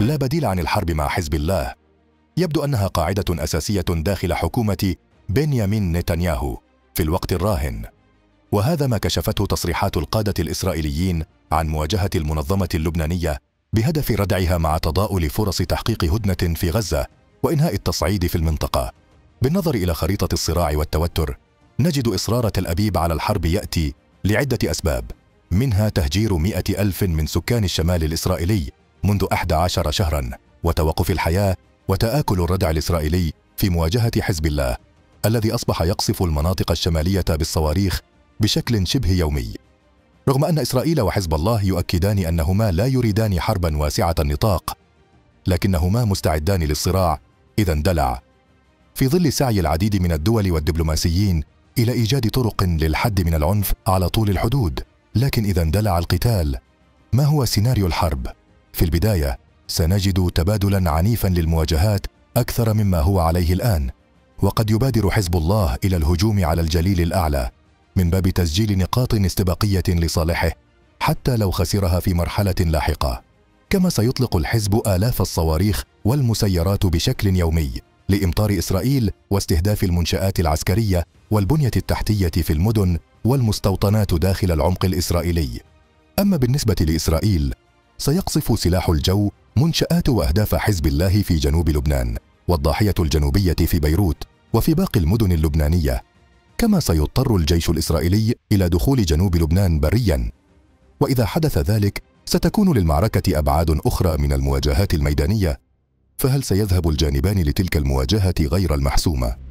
لا بديل عن الحرب مع حزب الله. يبدو أنها قاعدة أساسية داخل حكومة بنيامين نتنياهو في الوقت الراهن، وهذا ما كشفته تصريحات القادة الإسرائيليين عن مواجهة المنظمة اللبنانية بهدف ردعها مع تضاؤل فرص تحقيق هدنة في غزة وإنهاء التصعيد في المنطقة. بالنظر إلى خريطة الصراع والتوتر، نجد إصرار تل أبيب على الحرب يأتي لعدة أسباب، منها تهجير 100,000 من سكان الشمال الإسرائيلي منذ 11 شهرا، وتوقف الحياة وتآكل الردع الإسرائيلي في مواجهة حزب الله الذي أصبح يقصف المناطق الشمالية بالصواريخ بشكل شبه يومي. رغم أن إسرائيل وحزب الله يؤكدان أنهما لا يريدان حربا واسعة النطاق، لكنهما مستعدان للصراع إذا اندلع، في ظل سعي العديد من الدول والدبلوماسيين إلى إيجاد طرق للحد من العنف على طول الحدود. لكن إذا اندلع القتال، ما هو سيناريو الحرب؟ في البداية سنجد تبادلا عنيفا للمواجهات أكثر مما هو عليه الآن، وقد يبادر حزب الله إلى الهجوم على الجليل الأعلى من باب تسجيل نقاط استباقية لصالحه حتى لو خسرها في مرحلة لاحقة. كما سيطلق الحزب آلاف الصواريخ والمسيرات بشكل يومي لإمطار إسرائيل واستهداف المنشآت العسكرية والبنية التحتية في المدن والمستوطنات داخل العمق الإسرائيلي. أما بالنسبة لإسرائيل، سيقصف سلاح الجو منشآت وأهداف حزب الله في جنوب لبنان والضاحية الجنوبية في بيروت وفي باقي المدن اللبنانية، كما سيضطر الجيش الإسرائيلي إلى دخول جنوب لبنان بريا. وإذا حدث ذلك ستكون للمعركة أبعاد أخرى من المواجهات الميدانية، فهل سيذهب الجانبان لتلك المواجهة غير المحسومة؟